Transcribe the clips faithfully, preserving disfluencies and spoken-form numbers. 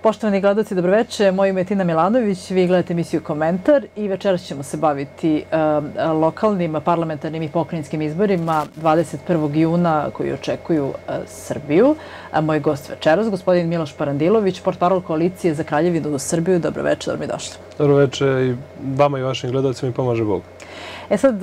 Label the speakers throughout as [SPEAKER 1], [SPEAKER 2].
[SPEAKER 1] Poštovani gledalci, dobroveče. Moje ime je Tina Milanović, vi gledate emisiju Komentar i večeras ćemo se baviti uh, lokalnim, parlamentarnim i pokrajinskim izborima dvadeset prvog juna koji očekuju uh, Srbiju. A moj gost večeras, gospodin Miloš Parandilović, portparol Koalicije za Kraljevinu u Srbiju. Dobroveče, dobro mi došli.
[SPEAKER 2] Dobroveče i vama i vašim gledalcima i pomaže Bog.
[SPEAKER 1] E sad,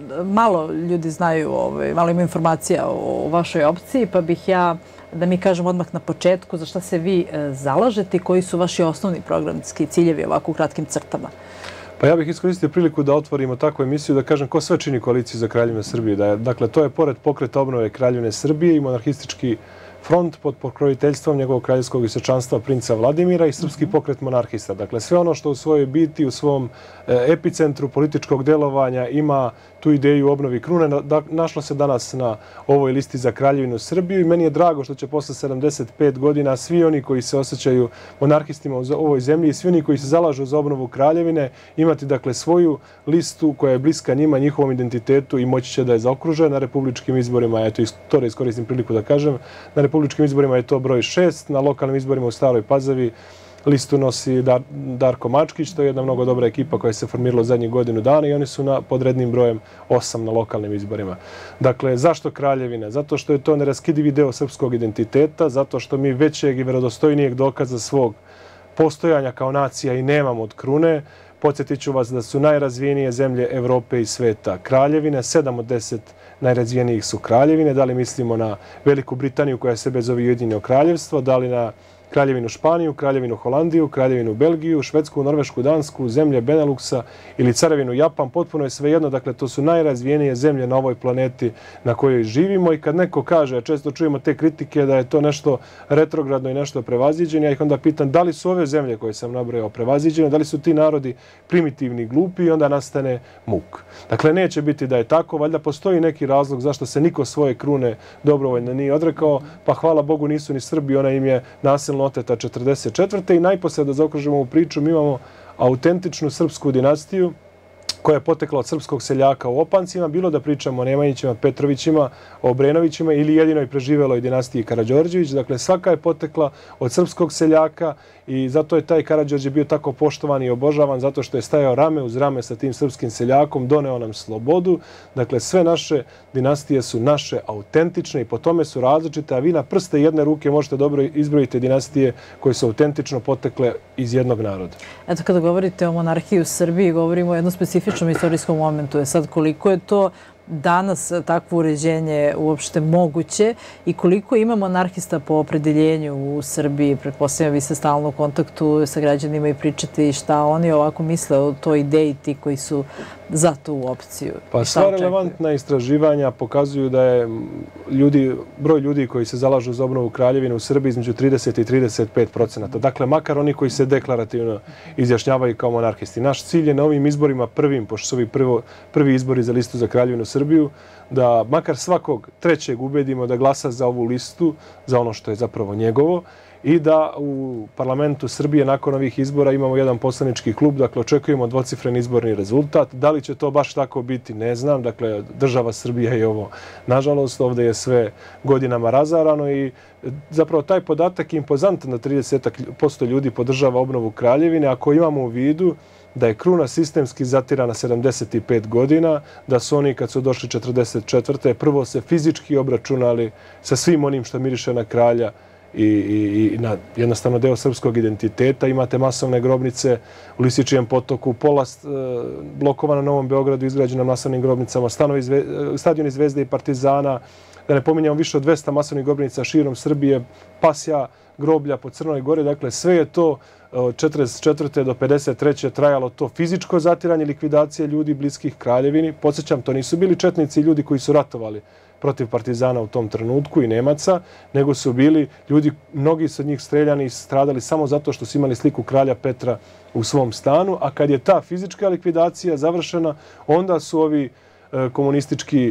[SPEAKER 1] malo ljudi znaju, ovaj, malo ima informacija o vašoj opciji, pa bih ja da mi kažem odmah na početku za šta se vi zalažete i koji su vaši osnovni programski ciljevi ovako u kratkim crtama.
[SPEAKER 2] Pa ja bih iskoristio priliku da otvorimo takvu emisiju, da kažem ko sve čini Koaliciju za Kraljevinu Srbije. Da je, dakle, to je pored Pokreta obnove Kraljevine Srbije i monarhistički front pod pokroviteljstvom njegovog kraljevskog visočanstva princa Vladimira i Srpski pokret monarhista. Dakle, sve ono što u svojoj biti, u svom epicentru političkog delovanja ima tu ideju obnovi krune, našlo se danas na ovoj listi za Kraljevinu Srbiju i meni je drago što će posle sedamdeset pet godina svi oni koji se osjećaju monarhistima u ovoj zemlji i svi oni koji se zalažu za obnovu Kraljevine imati dakle svoju listu koja je bliska njima, njihovom identitetu i moći će da je zaokruže na republičkim izborima. Eto, to da iskoristim priliku da kažem. Na republičkim izborima je to broj šest, na lokalnim izborima u Staroj Pazovi listu nosi Dar, Darko Mačkić, to je jedna mnogo dobra ekipa koja se formirala zadnjih godinu dana i oni su na podrednim brojem osam na lokalnim izborima. Dakle, zašto Kraljevina? Zato što je to neraskidivi deo srpskog identiteta, zato što mi većeg i verodostojnijeg dokaza svog postojanja kao nacija i nemamo od krune. Podsjetit ću vas da su najrazvijenije zemlje Evrope i sveta Kraljevine, sedam od deset najrazvijenijih su Kraljevine. Da li mislimo na Veliku Britaniju koja sebe zove Ujedinjeno kraljevstvo, da li na Kraljevinu Španiju, Kraljevinu Holandiju, Kraljevinu Belgiju, Švedsku, Norvešku, Dansku, zemlje Beneluksa ili Carevinu Japan, potpuno je svejedno. Dakle, to su najrazvijenije zemlje na ovoj planeti na kojoj živimo i kad neko kaže, a često čujemo te kritike da je to nešto retrogradno i nešto prevaziđeno, ja ih onda pitam da li su ove zemlje koje sam nabrojao prevaziđene, da li su ti narodi primitivni i glupi i onda nastane muk. Dakle, neće biti da je tako, valjda postoji neki razlog zašto se niko svoje krune dobrovoljno nije odrekao, pa hvala Bogu nisu ni Srbi, ona im je nasilno oteta četrdeset četvrte i najposlije da zaokružimo ovu priču, mi imamo autentičnu srpsku dinastiju koja je potekla od srpskog seljaka u Opancima, bilo da pričamo o Nemanjićima, Petrovićima, o Obrenovićima ili jedinoj preživeloj dinastiji Karađorđević. Dakle, svaka je potekla od srpskog seljaka i zato je taj Karađorđe bio tako poštovan i obožavan, zato što je stajao rame uz rame sa tim srpskim seljakom, doneo nam slobodu. Dakle, sve naše dinastije su naše, autentične i po tome su različite, a vi na prste jedne ruke možete dobro izbrojiti dinastije koje su autentično potekle iz jednog naroda.
[SPEAKER 1] Eto, kada govorite o monarhiji u Srbiji, govorimo o jednom specifičnom istorijskom momentu. Je sad koliko je to danas takvo uređenje uopšte moguće i koliko ima monarhista po opredeljenju u Srbiji? Pretpostavljam, vi ste stalno u kontaktu sa građanima i pričate i šta oni ovako misle o toj ideji, ti koji su za tu opciju.
[SPEAKER 2] Pa sva relevantna istraživanja pokazuju da je ljudi, broj ljudi koji se zalažu za obnovu Kraljevine u Srbiji između trideset i trideset pet procenata. Dakle, makar oni koji se deklarativno izjašnjavaju kao monarhisti. Naš cilj je na ovim izborima prvim, pošto su ovi prvo, prvi izbori za listu za Kraljevinu Srbiju, da makar svakog trećeg ubedimo da glasa za ovu listu, za ono što je zapravo njegovo, i da u parlamentu Srbije nakon ovih izbora imamo jedan poslanički klub, dakle očekujemo dvocifren izborni rezultat. Da li će to baš tako biti, ne znam. Dakle, država Srbija je ovo, nažalost, ovdje je sve godinama razarano i zapravo taj podatak je impozantan da trideset posto ljudi podržava obnovu Kraljevine. Ako imamo u vidu da je kruna sistemski zatirana sedamdeset pet godina, da su oni kad su došli četrdeset četvrte prvo se fizički obračunali sa svim onim što miriše na kralja i, i, i na jednostavno deo srpskog identiteta. Imate masovne grobnice u Lisičijem potoku, pola e, blokova na Novom Beogradu izgrađena masovnim grobnicama, stanovi zve, stadioni Zvezde i Partizana, da ne pominjamo više od dvesta masovnih grobnica širom Srbije, pasja groblja po Crnoj Gori. Dakle, sve je to od četrdeset četvrte do pedeset treće trajalo to fizičko zatiranje, likvidacije ljudi bliskih Kraljevini. Podsjećam, to nisu bili četnici ljudi koji su ratovali protiv Partizana u tom trenutku i Nemaca, nego su bili ljudi, mnogi su od njih streljani i stradali samo zato što su imali sliku kralja Petra u svom stanu, a kad je ta fizička likvidacija završena, onda su ovi e, komunistički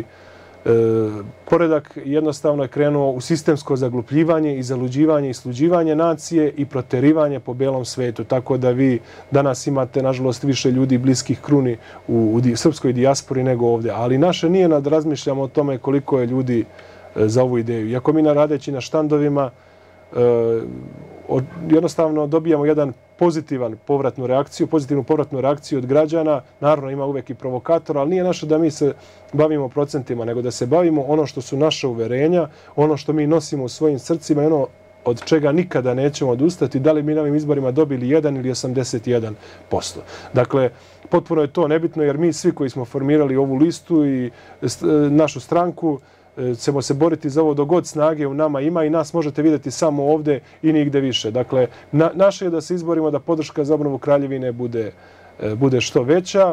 [SPEAKER 2] poredak jednostavno je krenuo u sistemsko zaglupljivanje i zaluđivanje i sluđivanje nacije i proterivanje po belom svetu. Tako da vi danas imate, nažalost, više ljudi bliskih kruni u, u srpskoj dijaspori nego ovdje. Ali naše nije da razmišljamo o tome koliko je ljudi za ovu ideju. Iako mi radeći na štandovima jednostavno dobijamo jedan pozitivan povratnu reakciju, pozitivnu povratnu reakciju od građana. Naravno, ima uvek i provokatora, ali nije naše da mi se bavimo procentima, nego da se bavimo ono što su naše uverenja, ono što mi nosimo u svojim srcima i ono od čega nikada nećemo odustati, da li mi na ovim izborima dobili jedan ili osamdeset jedan posto. Dakle, potpuno je to nebitno jer mi svi koji smo formirali ovu listu i našu stranku ćemo se boriti za ovo dok god snage u nama ima i nas možete vidjeti samo ovdje i nigde više. Dakle, na, naše je da se izborimo da podrška za obnovu Kraljevine bude, bude što veća.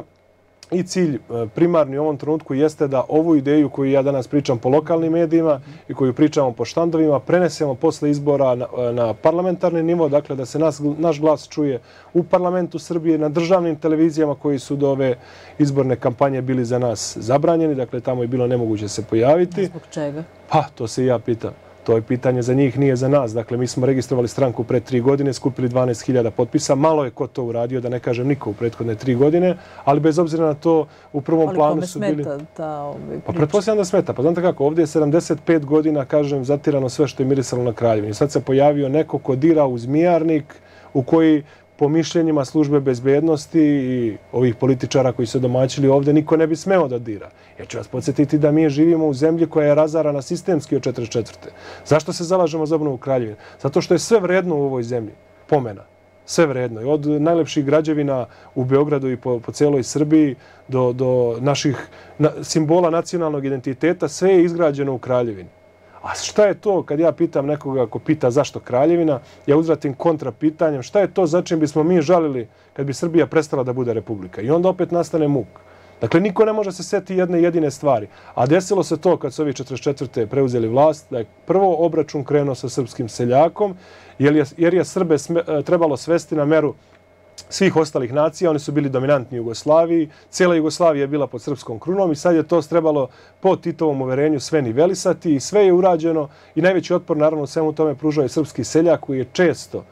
[SPEAKER 2] I cilj primarni u ovom trenutku jeste da ovu ideju koju ja danas pričam po lokalnim medijima i koju pričamo po štandovima prenesemo posle izbora na, na parlamentarni nivo, dakle da se nas, naš glas čuje u parlamentu Srbije, na državnim televizijama koji su do ove izborne kampanje bili za nas zabranjeni, dakle tamo je bilo nemoguće se pojaviti.
[SPEAKER 1] Zbog čega?
[SPEAKER 2] Pa, to se i ja pitam. To je pitanje za njih, nije za nas. Dakle, mi smo registrovali stranku pre tri godine, skupili dvanaest hiljada potpisa. Malo je ko to uradio, da ne kažem niko u prethodne tri godine, ali bez obzira na to u prvom
[SPEAKER 1] ali
[SPEAKER 2] planu su bili...
[SPEAKER 1] Ali kome smeta ta ovaj priča?
[SPEAKER 2] Pa pretpostavljam da smeta. Pa znate kako, ovdje je sedamdeset pet godina, kažem, zatirano sve što je mirisalo na Kraljevini. Sad se pojavio neko ko dira u zmijarnik u koji po mišljenjima službe bezbednosti i ovih političara koji su domaćili ovdje, niko ne bi smeo da dira. Ja ću vas podsjetiti da mi živimo u zemlji koja je razarana sistemski od četrdeset četvrte. Zašto se zalažemo za obnovu Kraljevine? Zato što je sve vredno u ovoj zemlji. Pomena. Sve vredno. I od najlepših građevina u Beogradu i po, po celoj Srbiji do, do naših na, simbola nacionalnog identiteta, sve je izgrađeno u Kraljevini. A šta je to, kad ja pitam nekoga ko pita zašto Kraljevina, ja uzvratim kontra pitanjem, šta je to za čim bismo mi žalili kad bi Srbija prestala da bude republika? I onda opet nastane muk. Dakle, niko ne može se setiti jedne jedine stvari. A desilo se to kad su ovi četrdeset četvrte preuzeli vlast, da je prvo obračun krenuo sa srpskim seljakom, jer je, jer je Srbe sme, trebalo svesti na meru svih ostalih nacija. Oni su bili dominantni u Jugoslaviji. Cijela Jugoslavija je bila pod srpskom krunom i sad je to trebalo po Titovom uverenju sve nivelisati i sve je urađeno i najveći otpor naravno svemu tome pružao je srpski seljak koji je često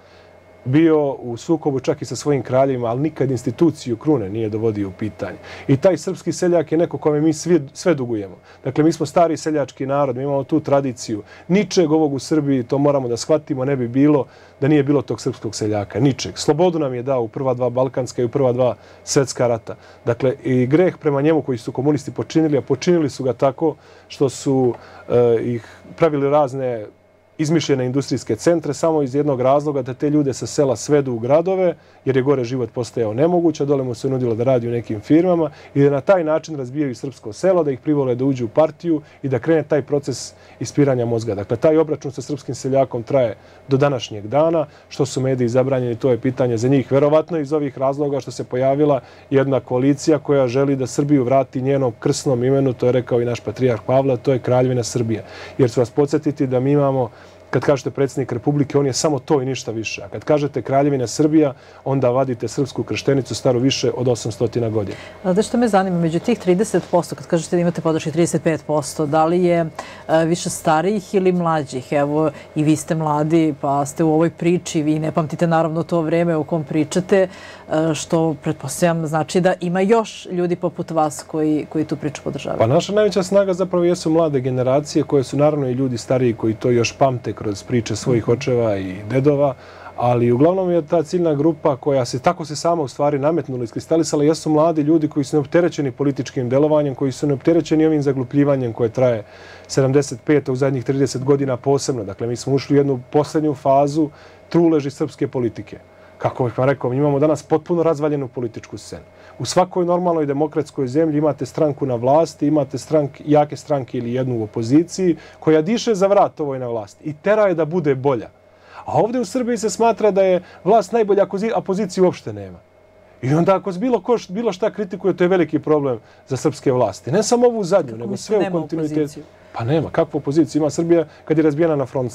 [SPEAKER 2] bio u sukobu čak i sa svojim kraljevima, ali nikad instituciju krune nije dovodio u pitanje. I taj srpski seljak je neko kome mi svi, sve dugujemo. Dakle, mi smo stari seljački narod, mi imamo tu tradiciju. Ničeg ovog u Srbiji, to moramo da shvatimo, ne bi bilo da nije bilo tog srpskog seljaka. Ničeg. Slobodu nam je dao u prva dva balkanska i u prva dva svetska rata. Dakle, i greh prema njemu koji su komunisti počinili, a počinili su ga tako što su uh, ih pravili razne izmišljene industrijske centre samo iz jednog razloga da te ljude sa sela svedu u gradove, jer je gore život postajao nemoguć, a dole mu se nudilo da radi u nekim firmama i da na taj način razbijaju srpsko selo, da ih privole da uđu u partiju i da krene taj proces ispiranja mozga. Dakle, taj obračun sa srpskim seljakom traje do današnjeg dana. Što su mediji zabranjeni, to je pitanje za njih. Verovatno iz ovih razloga što se pojavila jedna koalicija koja želi da Srbiju vrati njenom krsnom imenu, to je rekao i naš patrijarh Pavle, to je Kraljevina Srbija. Jer ću vas podsjetiti da mi imamo, kad kažete predsjednik Republike, on je samo to i ništa više. A kad kažete Kraljevina Srbija, onda vadite srpsku krštenicu staru više od osamsto godina.
[SPEAKER 1] Znate što me zanima, među tih trideset posto, kad kažete da imate podrške trideset pet posto, da li je više starijih ili mlađih? Evo, i vi ste mladi, pa ste u ovoj priči, vi ne pamtite naravno to vreme u kom pričate, što pretpostavljam znači da ima još ljudi poput vas koji, koji tu priču podržavaju.
[SPEAKER 2] Pa naša najveća snaga zapravo jesu mlade generacije koje su naravno i ljudi stariji koji to još pamte kroz priče svojih očeva i dedova, ali uglavnom je ta ciljna grupa koja se tako se sama u stvari nametnula, iskristalisala, jesu mladi ljudi koji su neopterećeni političkim delovanjem, koji su neopterećeni ovim zaglupljivanjem koje traje sedamdeset pet u zadnjih trideset godina posebno. Dakle, mi smo ušli u jednu posljednju fazu truleži srpske politike. Kako bih vam rekao, imamo danas potpuno razvaljenu političku scenu. U svakoj normalnoj demokratskoj zemlji imate stranku na vlasti, imate strank, jake stranke ili jednu u opoziciji koja diše za vrat ovoj na vlasti i tera je da bude bolja. A ovdje u Srbiji se smatra da je vlast najbolja, a opozicije uopšte nema. I onda ako bilo, ko, bilo šta kritikuje, to je veliki problem za srpske vlasti. Ne samo ovu zadnju, nego sve u kontinuitetu. Pa nema. Kakvu opoziciju ima Srbija kad je razbijena na front?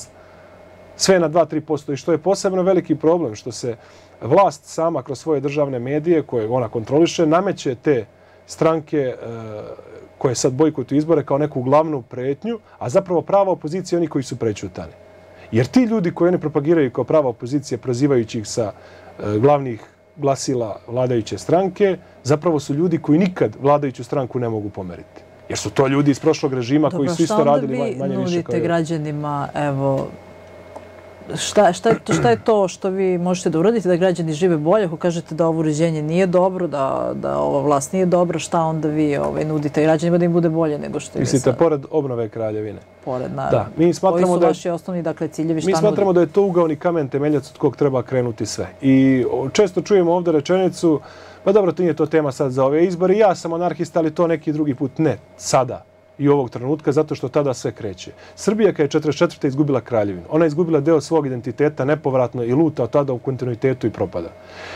[SPEAKER 2] Sve na dva do tri posto. I što je posebno veliki problem, što se vlast sama kroz svoje državne medije, koje ona kontroliše, nameće te stranke e, koje sad bojkotuju izbore kao neku glavnu pretnju, a zapravo prava opozicija oni koji su prećutani. Jer ti ljudi koji oni propagiraju kao prava opozicija, prozivajući ih sa e, glavnih glasila vladajuće stranke, zapravo su ljudi koji nikad vladajuću stranku ne mogu pomeriti. Jer su to ljudi iz prošlog režima. Dobro, koji su isto radili manje više.
[SPEAKER 1] Dobro, što onda vi nudite građanima, evo, Šta, šta, je to, šta je to što vi možete da uradite da građani žive bolje? Ako kažete da ovo uređenje nije dobro, da, da ova vlast nije dobra, šta onda vi ovaj, nudite građanima da im bude bolje nego što je
[SPEAKER 2] Mislite,
[SPEAKER 1] sad?
[SPEAKER 2] pored obnove Kraljevine?
[SPEAKER 1] Pored, naravno.
[SPEAKER 2] Da, mi smatramo
[SPEAKER 1] Koji su
[SPEAKER 2] da je,
[SPEAKER 1] vaši osnovni dakle, ciljevi? Šta
[SPEAKER 2] mi smatramo
[SPEAKER 1] nudite?
[SPEAKER 2] da je to ugaoni kamen temeljac od kog treba krenuti sve. I često čujemo ovdje rečenicu, pa dobro, to nije to tema sad za ove izbore, ja sam anarhista, ali to neki drugi put. Ne, sada i ovog trenutka, zato što tada sve kreće. Srbija kad je četrdeset četvrte izgubila kraljevinu, ona je izgubila deo svog identiteta nepovratno i luta od tada u kontinuitetu i propada.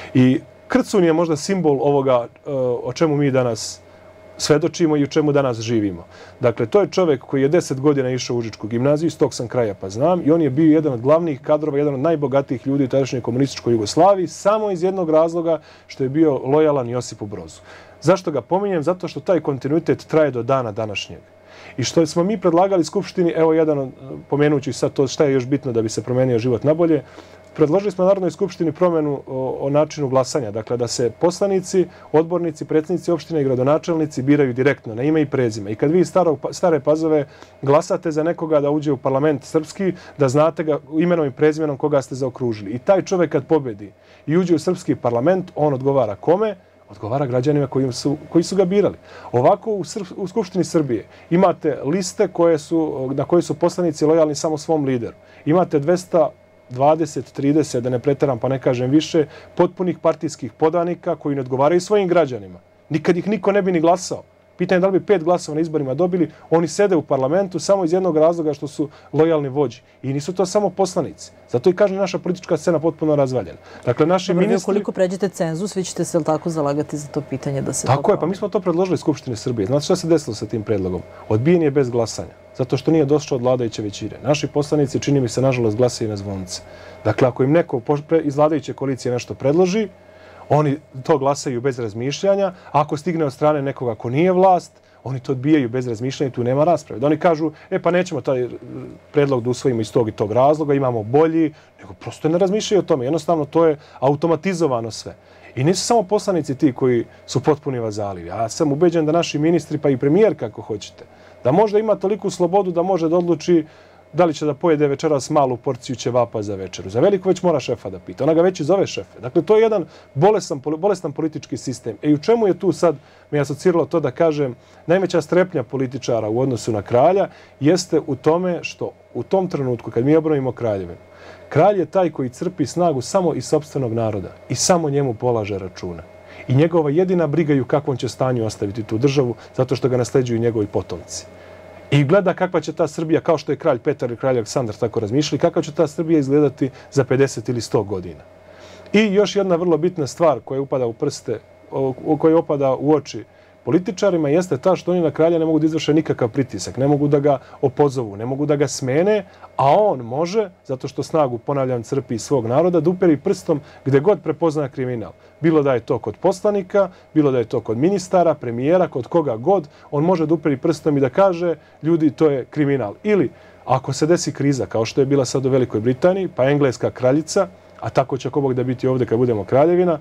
[SPEAKER 2] I Krcun je možda simbol ovoga o čemu mi danas svedočimo i u čemu danas živimo. Dakle, to je čovjek koji je deset godina išao u Užičku gimnaziju, iz tog sam kraja pa znam, i on je bio jedan od glavnih kadrova, jedan od najbogatijih ljudi u tadašnjoj komunističkoj Jugoslaviji, samo iz jednog razloga što je bio lojalan Josipu Brozu. Zašto ga pominjem? Zato što taj kontinuitet traje do dana današnjeg. I što smo mi predlagali Skupštini, evo jedan, pomenući sad to šta je još bitno da bi se promenio život nabolje, predložili smo Narodnoj skupštini promjenu o, o načinu glasanja. Dakle, da se poslanici, odbornici, predsjednici opštine i gradonačelnici biraju direktno na ime i prezime. I kad vi staro, stare Pazove glasate za nekoga da uđe u parlament srpski, da znate ga imenom i prezimenom koga ste zaokružili. I taj čovjek kad pobedi i uđe u srpski parlament, on odgovara kome? Odgovara građanima koji su, koji su ga birali. Ovako u, Srp, u Skupštini Srbije imate liste koje su, na koje su poslanici lojalni samo svom lideru. Imate dvesta dvadeset, trideset, da ne preteram pa ne kažem više, potpunih partijskih podanika koji ne odgovaraju svojim građanima. Nikad ih niko ne bi ni glasao. Pitanje da li bi pet glasova na izborima dobili, oni sede u parlamentu samo iz jednog razloga što su lojalni vođi. I nisu to samo poslanici. Zato i kažem naša politička scena potpuno razvaljena. Dakle, naši
[SPEAKER 1] Dobro,
[SPEAKER 2] ministri...
[SPEAKER 1] Ukoliko pređete cenzus, vi ćete se li tako zalagati za to pitanje da se...
[SPEAKER 2] Tako je, pa mi smo to predložili Skupštine Srbije. Znate šta se desilo sa tim predlogom? Odbijen je bez glasanja. Zato što nije došao od vladajuće većine. Naši poslanici, čini mi se, nažalost, glasaju na zvonce. Dakle, ako im neko iz vladajuće koalicije nešto predloži, oni to glasaju bez razmišljanja. Ako stigne od strane nekoga ko nije vlast, oni to odbijaju bez razmišljanja i tu nema rasprave. Da oni kažu, e pa nećemo taj predlog da usvojimo iz tog i tog razloga, imamo bolji, nego prosto ne razmišljaju o tome. Jednostavno, to je automatizovano sve. I nisu samo poslanici ti koji su potpuni vazali. Ja sam ubeđen da naši ministri, pa i premijer kako hoćete, da možda ima toliku slobodu da može da odluči da li će da pojede večeras malu porciju ćevapa za večeru. Za veliko već mora šefa da pita. Ona ga već i zove šefe. Dakle, to je jedan bolestan, bolestan politički sistem. E i u čemu je tu sad mi je asociralo to da kažem najveća strepnja političara u odnosu na kralja jeste u tome što u tom trenutku kad mi obnovimo kraljevinu, kralj je taj koji crpi snagu samo iz sopstvenog naroda i samo njemu polaže računa. I njegova jedina briga je u kakvom će stanju ostaviti tu državu zato što ga nasleđuju njegovi potomci. I gleda kakva će ta Srbija, kao što je kralj Petar i kralj Aleksandar tako razmišljali, kakva će ta Srbija izgledati za pedeset ili sto godina. I još jedna vrlo bitna stvar koja upada u prste, koja upada u oči političarima jeste ta što oni na kralja ne mogu da izvrše nikakav pritisak, ne mogu da ga opozovu, ne mogu da ga smene, a on može, zato što snagu, ponavljam, crpi iz svog naroda, da uperi prstom gde god prepozna kriminal. Bilo da je to kod poslanika, bilo da je to kod ministara, premijera, kod koga god, on može da uperi prstom i da kaže ljudi to je kriminal. Ili ako se desi kriza, kao što je bila sad u Velikoj Britaniji, pa engleska kraljica, a tako će ako Bog da biti ovdje kad budemo kraljevina,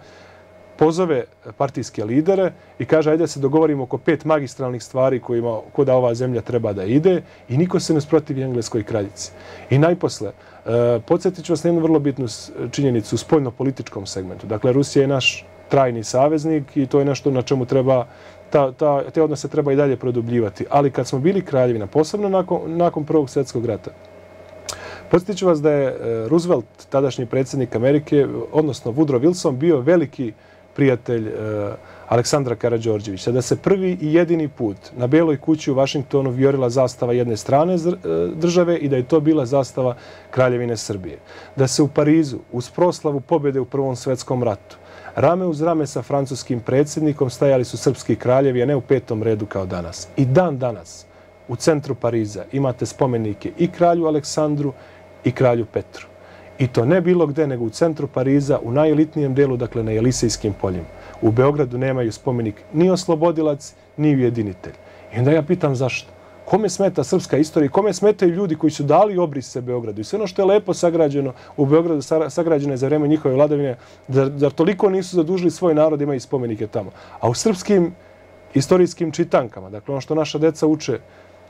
[SPEAKER 2] pozove partijske lidere i kaže ajde da se dogovorimo oko pet magistralnih stvari kojima kuda ova zemlja treba da ide i niko se ne sprotivi engleskoj kraljici. I najposle, e, podsjetit ću vas na jednu vrlo bitnu činjenicu u spoljno-političkom segmentu. Dakle, Rusija je naš trajni saveznik i to je nešto na čemu treba, ta, ta, te odnose treba i dalje produbljivati. Ali kad smo bili kraljevina, posebno nakon, nakon Prvog svjetskog rata, podsjetit ću vas da je Roosevelt, tadašnji predsjednik Amerike, odnosno Woodrow Wilson, bio veliki prijatelj uh, Aleksandra Karađorđevića, da se prvi i jedini put na Beloj kući u Vašingtonu vijorila zastava jedne strane države i da je to bila zastava Kraljevine Srbije. Da se u Parizu, uz proslavu pobjede u Prvom svjetskom ratu, rame uz rame sa francuskim predsjednikom stajali su srpski kraljevi, a ne u petom redu kao danas. I dan danas u centru Pariza imate spomenike i kralju Aleksandru i kralju Petru. I to ne bilo gde, nego u centru Pariza, u najelitnijem delu, dakle na Jelisejskim poljima. U Beogradu nemaju spomenik ni oslobodilac, ni ujedinitelj. I onda ja pitam zašto? Kome smeta srpska istorija? Kome smetaju ljudi koji su dali obrise Beogradu? I sve ono što je lepo sagrađeno u Beogradu, sagrađeno je za vreme njihove vladavine, zar, zar toliko nisu zadužili svoj narod, imaju spomenike tamo? A u srpskim istorijskim čitankama, dakle ono što naša deca uče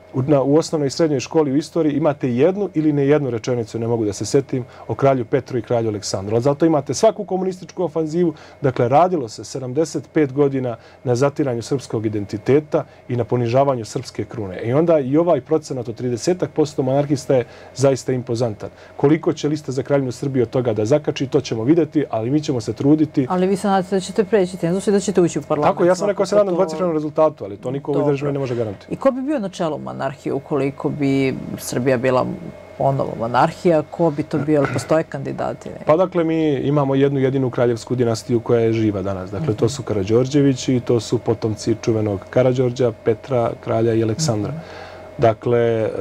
[SPEAKER 2] u, na, u osnovnoj i srednjoj školi u istoriji imate jednu ili ne jednu rečenicu, ne mogu da se setim, o kralju Petru i kralju Aleksandru. Ali zato imate svaku komunističku ofanzivu. Dakle, radilo se sedamdeset pet godina na zatiranju srpskog identiteta i na ponižavanju srpske krune. I onda i ovaj procenat od trideset posto monarhista je zaista impozantan. Koliko će lista za Kraljevinu Srbije od toga da zakači, to ćemo vidjeti, ali mi ćemo se truditi.
[SPEAKER 1] Ali vi se nadate da ćete preći cenzus i da ćete ući u parlament.
[SPEAKER 2] Tako, ja sam rekao se nadam dvocifrenom rezultatu, ali to niko u ovoj državi ne može garantovati.
[SPEAKER 1] I ko bi bio na čelu monarhije ukoliko bi Srbija bila ponovo monarhija? Ko bi to bio? Postoje kandidati?
[SPEAKER 2] Pa dakle, mi imamo jednu jedinu kraljevsku dinastiju koja je živa danas. Dakle, to su Karađorđevići i to su potomci čuvenog Karađorđa, Petra, kralja i Aleksandra. Dakle,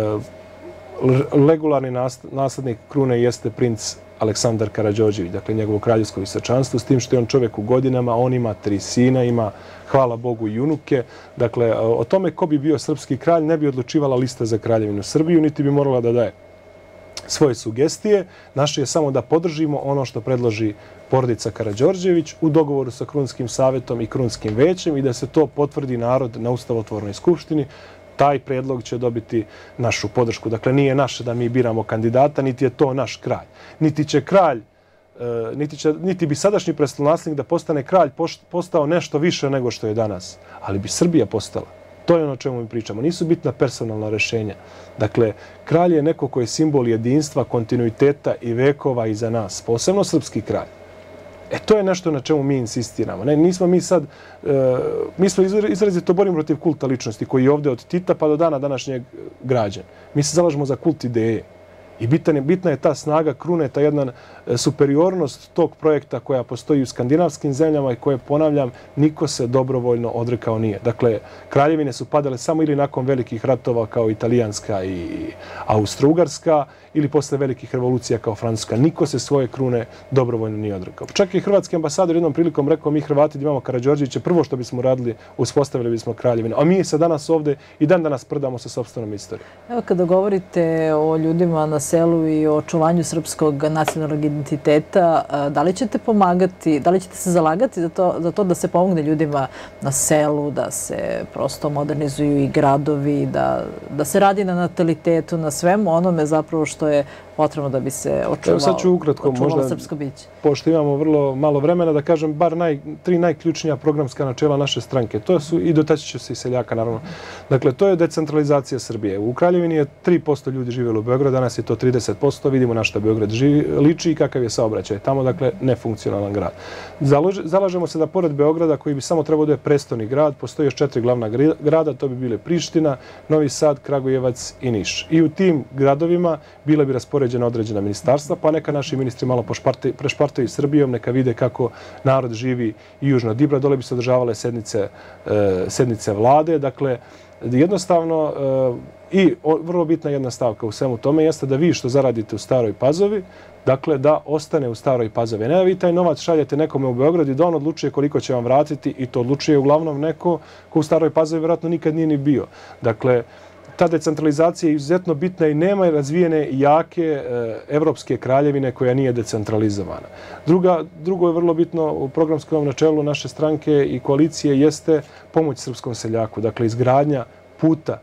[SPEAKER 2] regularni naslednik krune jeste princ Aleksandar Karađorđević, dakle njegovo kraljevsko visočanstvo, s tim što je on čovjek u godinama, on ima tri sina, ima, hvala Bogu, i unuke. Dakle, o tome ko bi bio srpski kralj ne bi odlučivala lista za Kraljevinu Srbiju, niti bi morala da daje svoje sugestije. Naše je samo da podržimo ono što predloži porodica Karađorđević u dogovoru sa Krunskim savjetom i Krunskim većem i da se to potvrdi narod na Ustavotvornoj skupštini. Taj predlog će dobiti našu podršku. Dakle, nije naše da mi biramo kandidata, niti je to naš kralj. Niti će kralj, niti, će, niti bi sadašnji prestolonaslednik da postane kralj postao nešto više nego što je danas. Ali bi Srbija postala. To je ono o čemu mi pričamo. Nisu bitna personalna rešenja. Dakle, kralj je neko koji je simbol jedinstva, kontinuiteta i vekova iza nas. Posebno srpski kralj. E, to je nešto na čemu mi insistiramo. Ne, nismo mi sad, e, mi smo izrazito borimo protiv kulta ličnosti koji je ovdje od Tita pa do dana današnjeg građen. Mi se zalažemo za kult ideje. I bitna je, bitna je ta snaga krune, ta jedna superiornost tog projekta koja postoji u skandinavskim zemljama i koje, ponavljam, niko se dobrovoljno odrekao nije. Dakle, kraljevine su padale samo ili nakon velikih ratova kao Italijanska i Austro-Ugarska ili posle velikih revolucija kao Francuska. Niko se svoje krune dobrovoljno nije odrekao. Čak i hrvatski ambasador jednom prilikom rekao, mi Hrvati da imamo Karađorđevića, prvo što bismo radili, uspostavili bismo kraljevine. A mi se danas ovdje i dan danas prdamo sa sopstvenom istorijom.
[SPEAKER 1] Evo, kada govorite o ljudima na selu i o očuvanju srpskog nacionalnog identiteta, da li ćete pomagati, da li ćete se zalagati za to, za to da se pomogne ljudima na selu, da se prosto modernizuju i gradovi, da, da se radi na natalitetu, na svemu onome zapravo što je potrebno da bi se očuvalo,
[SPEAKER 2] sad ću ukratko,
[SPEAKER 1] očuvalo
[SPEAKER 2] možda,
[SPEAKER 1] srpsko biće?
[SPEAKER 2] Pošto imamo vrlo malo vremena, da kažem bar naj, tri najključnija programska načela naše stranke. To su, i dotaći će se i seljaka, naravno. Dakle, to je decentralizacija Srbije. U Kraljevini je tri posto ljudi živjelo u Beogradu, danas je to trideset posto. Vidimo na šta Beograd živi, liči i kakav je saobraćaj. Tamo, dakle, nefunkcionalan grad. Založ, zalažemo se da pored Beograda, koji bi samo trebao da je prestoni grad, postoji još četiri glavna grada, to bi bile Priština, Novi Sad, Kragujevac i Niš. I u tim gradovima bile bi raspoređena određena ministarstva, pa neka naši ministri malo prešpartaju Srbijom, neka vide kako narod živi i južno od Ibra. Dole bi se održavale sednice, sednice vlade. Dakle, jednostavno, i vrlo bitna jedna stavka u svemu tome jeste da vi što zaradite u Staroj Pazovi, dakle, da ostane u Staroj Pazovi. Ne da vi taj novac šaljete nekome u Beograd i da on odlučuje koliko će vam vratiti i to odlučuje uglavnom neko ko u Staroj Pazovi vjerojatno nikad nije ni bio. Dakle, ta decentralizacija je izuzetno bitna i nema razvijene jake evropske kraljevine koja nije decentralizovana. Druga, drugo je vrlo bitno u programskom načelu naše stranke i koalicije jeste pomoć srpskom seljaku. Dakle, izgradnja puta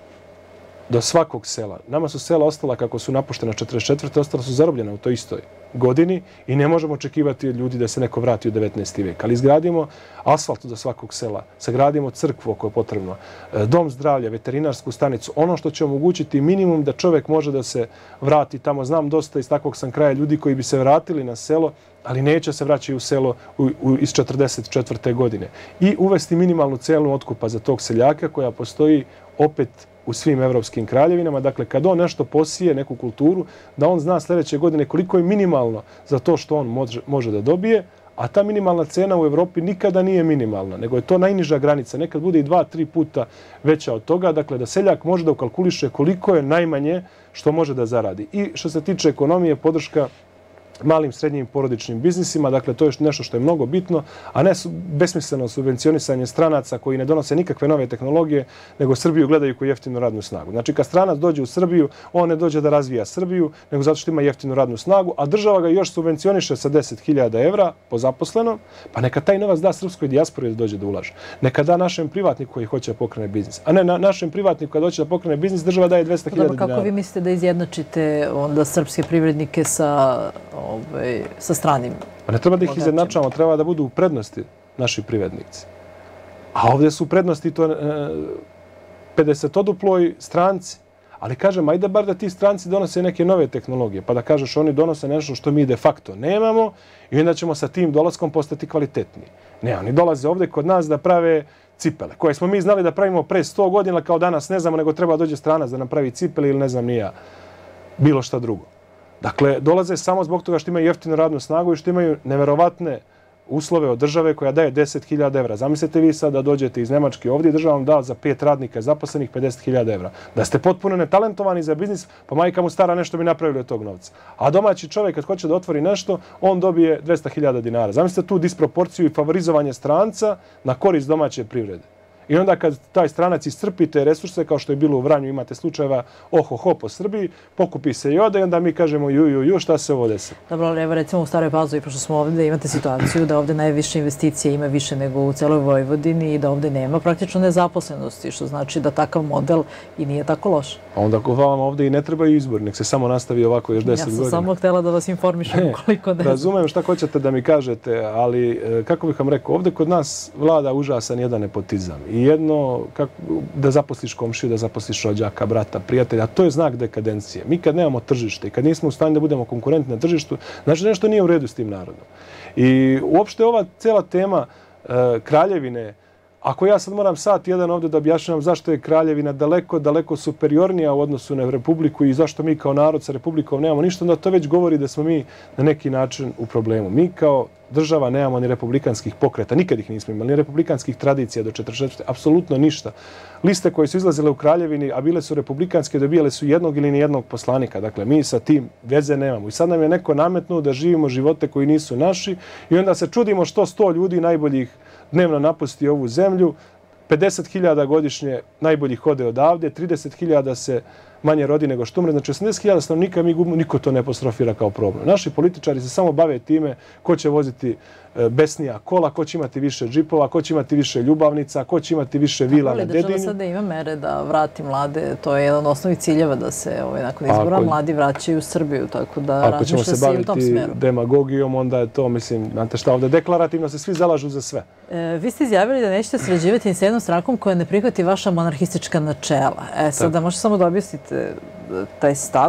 [SPEAKER 2] do svakog sela. Nama su sela ostala kako su napuštena četrdeset četvrte ostala su zarobljena u toj istoj godini i ne možemo očekivati od ljudi da se neko vrati u devetnaesti vek. Ali izgradimo asfalt do svakog sela, sagradimo crkvu ako je potrebno, dom zdravlja, veterinarsku stanicu, ono što će omogućiti minimum da čovjek može da se vrati tamo. Znam dosta iz takvog sam kraja ljudi koji bi se vratili na selo, ali neće se vraćati u selo u, u, iz četrdeset četvrte godine. I uvesti minimalnu cenu otkupa za tog seljaka koja postoji opet u svim evropskim kraljevinama. Dakle, kad on nešto posije, neku kulturu, da on zna sljedeće godine koliko je minimalno za to što on može, može da dobije, a ta minimalna cena u Evropi nikada nije minimalna, nego je to najniža granica. Nekad bude i dva, tri puta veća od toga. Dakle, da seljak može da ukalkuliše koliko je najmanje što može da zaradi. I što se tiče ekonomije, podrška malim, srednjim porodičnim biznisima. Dakle, to je nešto što je mnogo bitno, a ne besmisleno subvencionisanje stranaca koji ne donose nikakve nove tehnologije, nego Srbiju gledaju kao jeftinu radnu snagu. Znači, kad stranac dođe u Srbiju, on ne dođe da razvija Srbiju, nego zato što ima jeftinu radnu snagu, a država ga još subvencioniše sa deset hiljada evra po zaposlenom, pa neka taj novac da srpskoj dijaspori da dođe da ulaže. Neka da našem privatniku koji hoće da pokrene biznis. A ne na, našem privatniku kad hoće da pokrene biznis, država daje dvesta hiljada dinara.
[SPEAKER 1] Kako vi mislite da izjednačite onda srpske privrednike sa Ovaj, sa stranim?
[SPEAKER 2] Pa ne treba da ih izjednačavamo, treba da budu u prednosti naši privrednici. A ovdje su u prednosti to e, pedesetoduploj stranci. Ali kažem, ajde bar da ti stranci donose neke nove tehnologije, pa da kažeš oni donose nešto što mi de facto nemamo i onda ćemo sa tim dolaskom postati kvalitetniji. Ne, oni dolaze ovdje kod nas da prave cipele, koje smo mi znali da pravimo pre sto godina, kao danas ne znamo, nego treba dođe stranac da nam pravi cipele ili ne znam nija bilo šta drugo. Dakle, dolaze samo zbog toga što imaju jeftinu radnu snagu i što imaju neverovatne uslove od države koja daje deset hiljada evra. Zamislite vi sad da dođete iz Nemačke ovdje i država vam da za pet radnika zaposlenih pedeset hiljada evra. Da ste potpuno netalentovani za biznis, pa majka mu stara nešto bi napravili od tog novca. A domaći čovjek kad hoće da otvori nešto, on dobije dvesta hiljada dinara. Zamislite tu disproporciju i favorizovanje stranca na korist domaće privrede. I onda kad taj stranac iscrpi te resurse, kao što je bilo u Vranju, imate slučajeva oho-ho po Srbiji, pokupi se i ode i onda mi kažemo ju, ju, ju, šta se ovo desi?
[SPEAKER 1] Dobro, ali evo recimo u Staroj Pazovi, pošto smo ovdje, imate situaciju da ovdje najviše investicije ima više nego u celoj Vojvodini i da ovdje nema praktično nezaposlenosti, što znači da takav model i nije tako loš.
[SPEAKER 2] A onda ako vam ovdje i ne trebaju izbori, nek se samo nastavi ovako još deset godina.
[SPEAKER 1] Ja sam samo htjela da vas informišem koliko ne znam.
[SPEAKER 2] Razumem šta hoćete da mi kažete, ali kako bih vam rekao, ovdje kod nas vlada užasan jedan nepotizam. I jedno, kako, da zaposliš komšiju, da zaposliš rođaka, brata, prijatelja, a to je znak dekadencije. Mi kad nemamo tržište i kad nismo u stanju da budemo konkurentni na tržištu, znači nešto nije u redu s tim narodom. I uopšte ova cijela tema e, kraljevine, ako ja sad moram sat jedan ovdje da objašnjam zašto je kraljevina daleko, daleko superiornija u odnosu na Republiku i zašto mi kao narod sa Republikom nemamo ništa, onda to već govori da smo mi na neki način u problemu. Mi kao država nemamo ni republikanskih pokreta, nikad ih nismo imali, ni republikanskih tradicija do četrdeset četvrte apsolutno ništa. Liste koje su izlazile u kraljevini, a bile su republikanske, dobijale su jednog ili nijednog poslanika. Dakle, mi sa tim veze nemamo. I sad nam je neko nametnuo da živimo živote koji nisu naši i onda se čudimo što sto ljudi najboljih dnevno napusti ovu zemlju, pedeset hiljada godišnje najboljih ode odavde, trideset hiljada se manje rodi nego što umre. Znači, osamdeset hiljada stanovnika mi gubimo, niko to ne apostrofira kao problem. Naši političari se samo bave time ko će voziti besnija kola, ko će imati više džipova, ko će imati više ljubavnica, ko će imati više vila na Dedinju.
[SPEAKER 1] Država sada ima mere da vrati mlade, to je jedan od osnovnih ciljeva da se ovaj, nakon izbora ako, mladi vraćaju u Srbiju, tako da razmišlja se, se i u tom smeru. Ako ćemo se baviti demagogijom, onda je to, mislim, znate šta, ovdje deklarativno se svi zalažu za sve. E, vi ste izjavili da nećete sređivati ni s jednom strankom koja ne prihvati vaša monarhistička načela. E, sad da možete samo da objasnite taj stav.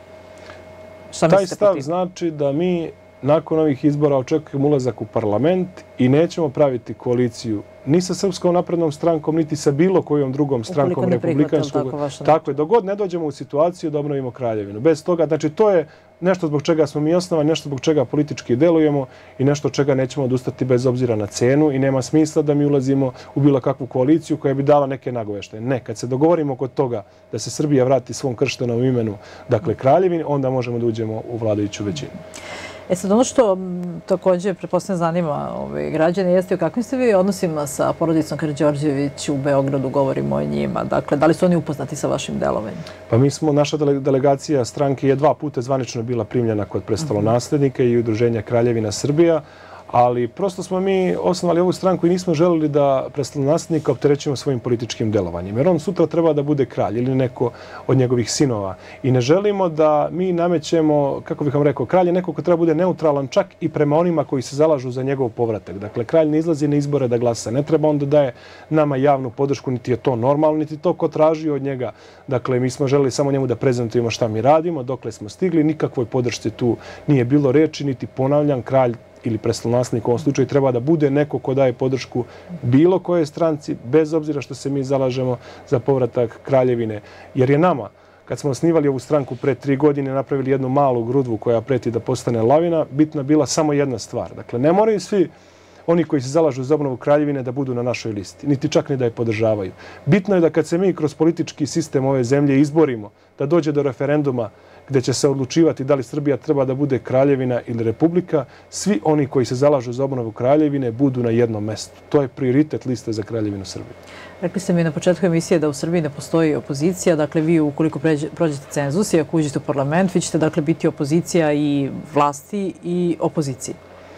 [SPEAKER 1] Šta
[SPEAKER 2] taj stav znači da mi nakon ovih izbora očekujemo ulazak u parlament i nećemo praviti koaliciju ni sa Srpskom naprednom strankom, niti sa bilo kojom drugom strankom republikanskog. Tako je, dok god ne dođemo u situaciju da obnovimo kraljevinu. Bez toga, znači to je nešto zbog čega smo mi osnovani, nešto zbog čega politički delujemo i nešto čega nećemo odustati bez obzira na cenu i nema smisla da mi ulazimo u bilo kakvu koaliciju koja bi dala neke nagoveštaje. Ne, kad se dogovorimo kod toga da se Srbija vrati svom krštenom imenu, dakle kraljevini, onda možemo da uđemo u vladajuću većinu.
[SPEAKER 1] E sad, ono što također pretpostavljam zanima ove građane jeste o kakvim ste vi odnosima sa porodicom Karađorđević u Beogradu, govorimo o njima. Dakle, da li su oni upoznati sa vašim delovanjem?
[SPEAKER 2] Pa mi smo, naša delegacija stranke je dva puta zvanično bila primljena kod prestolonaslednika i udruženja Kraljevina Srbija, ali prosto smo mi osnovali ovu stranku i nismo želeli da prestolonaslednika opterećujemo svojim političkim delovanjem. Jer on sutra treba da bude kralj ili neko od njegovih sinova. I ne želimo da mi namećemo, kako bih vam rekao, kralj je neko ko treba bude neutralan čak i prema onima koji se zalažu za njegov povratak. Dakle, kralj ne izlazi na izbore da glasa. Ne treba on da daje nama javnu podršku, niti je to normalno, niti to ko traži od njega. Dakle, mi smo želeli samo njemu da prezentujemo šta mi radimo, dokle smo stigli. Nikakvoj podršci tu nije bilo reči, niti ponavljam, kralj ili prestolonaslednik u ovom slučaju treba da bude neko ko daje podršku bilo koje stranci, bez obzira što se mi zalažemo za povratak kraljevine. Jer je nama, kad smo osnivali ovu stranku pre tri godine, napravili jednu malu grudvu koja preti da postane lavina, bitna bila samo jedna stvar. Dakle, ne moraju svi oni koji se zalažu za obnovu Kraljevine da budu na našoj listi, niti čak ni da je podržavaju. Bitno je da kad se mi kroz politički sistem ove zemlje izborimo, da dođe do referenduma gde će se odlučivati da li Srbija treba da bude kraljevina ili republika, svi oni koji se zalažu za obnovu Kraljevine budu na jednom mestu. To je prioritet liste za Kraljevinu Srbije.
[SPEAKER 1] Rekli ste mi na početku emisije da u Srbiji ne postoji opozicija. Dakle, vi ukoliko prođete cenzus i ako uđete u parlament, vi ćete dakle biti opozicija i vlasti i opoziciji.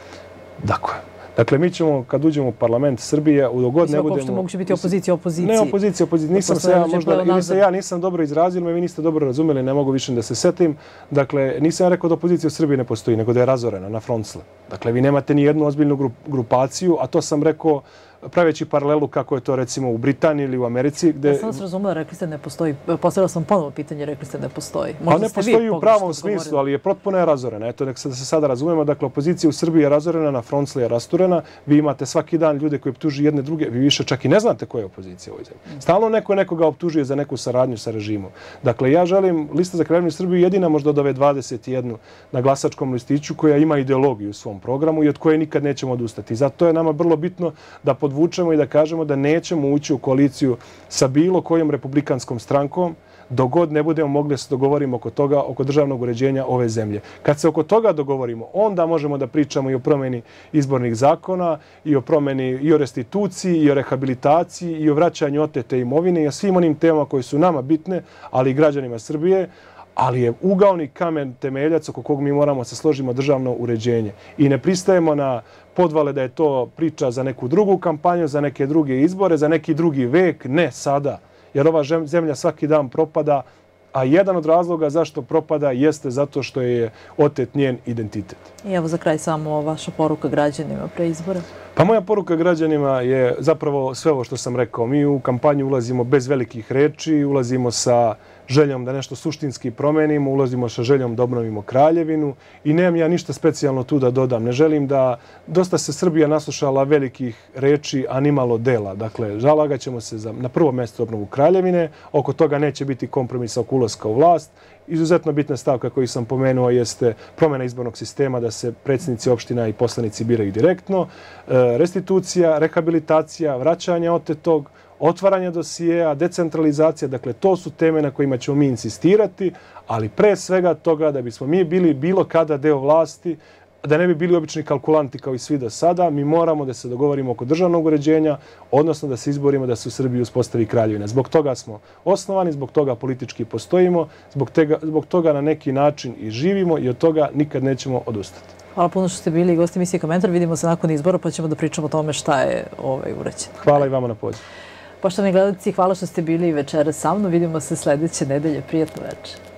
[SPEAKER 2] Dakle. Dakle, mi ćemo, kad uđemo u parlament Srbije, u dogod ne budemo...
[SPEAKER 1] Uopšte moguće biti opozicija opoziciji.
[SPEAKER 2] Ne opozicija, opozicija. Nisam se ja možda, ili se ja nisam dobro izrazio, me vi niste dobro razumeli, ne mogu više da se setim. Dakle, nisam ja rekao da opozicija u Srbiji ne postoji, nego da je razorena na frontle. Dakle, vi nemate ni jednu ozbiljnu grupaciju, a to sam rekao praveći paralelu kako je to recimo u Britaniji ili u Americi. Gde...
[SPEAKER 1] Ja sam vas razumela, rekli ste ne postoji. Postavila sam ponovo pitanje, rekli ste ne postoji.
[SPEAKER 2] Pa ne postoji u pravom smislu, ali je potpuno je razorena. Eto, da se sada razumemo, dakle, opozicija u Srbiji je razorena, na frontle je rasturena. Vi imate svaki dan ljude koji optužuju jedne druge. Vi više čak i ne znate koja je opozicija u ovoj zemlji. Stalno neko nekoga optužuje za neku saradnju sa režimom. Dakle, ja želim lista za Kraljevinu Srbiju jedina možda od ove dvadeset jedne na glasačkom listiću koja ima ideologiju u svom programu i od koje nikad nećemo odustati. Zato je nama vrlo bitno da podvučemo i da kažemo da nećemo ući u koaliciju sa bilo kojom republikanskom strankom dok god ne budemo mogli da se dogovorimo oko toga, oko državnog uređenja ove zemlje. Kad se oko toga dogovorimo, onda možemo da pričamo i o promjeni izbornih zakona, i o promjeni, i o restituciji, i o rehabilitaciji, i o vraćanju otete imovine, i o svim onim temama koje su nama bitne, ali i građanima Srbije, ali je ugaoni kamen temeljac oko kog mi moramo se složimo državno uređenje. I ne pristajemo na podvale da je to priča za neku drugu kampanju, za neke druge izbore, za neki drugi vek. Ne sada. Jer ova zemlja svaki dan propada, a jedan od razloga zašto propada jeste zato što je otet njen identitet.
[SPEAKER 1] I evo za kraj samo vaša poruka građanima pre izbora.
[SPEAKER 2] Pa moja poruka građanima je zapravo sve ovo što sam rekao. Mi u kampanju ulazimo bez velikih reči, ulazimo sa željom da nešto suštinski promenimo, ulazimo sa željom da obnovimo Kraljevinu i nemam ja ništa specijalno tu da dodam. Ne želim da... Dosta se Srbija naslušala velikih reči, a nimalo dela. Dakle, zalagat ćemo se za, na prvo mjesto obnovu Kraljevine. Oko toga neće biti kompromisa oko ulaska u vlast. Izuzetno bitna stavka koju sam pomenuo jeste promjena izbornog sistema da se predsjednici opština i poslanici biraju direktno, restitucija, rehabilitacija, vraćanje otetog, otvaranje dosijeja, decentralizacija. Dakle, to su teme na kojima ćemo mi insistirati, ali pre svega toga da bismo mi bili bilo kada deo vlasti, da ne bi bili obični kalkulanti kao i svi do sada, mi moramo da se dogovorimo oko državnog uređenja, odnosno da se izborimo da se u Srbiji uspostavi Kraljevina. Zbog toga smo osnovani, zbog toga politički postojimo, zbog, tega, zbog toga na neki način i živimo i od toga nikad nećemo odustati.
[SPEAKER 1] Hvala puno što ste bili gosti emisije Komentar. Vidimo se nakon izbora pa ćemo da pričamo o tome šta je ovaj urađeno.
[SPEAKER 2] Hvala i vama na pozivu.
[SPEAKER 1] Poštovani gledalci, hvala što ste bili večeras sa mnom. Vidimo se sljedeće nedelje. Prijatno večer.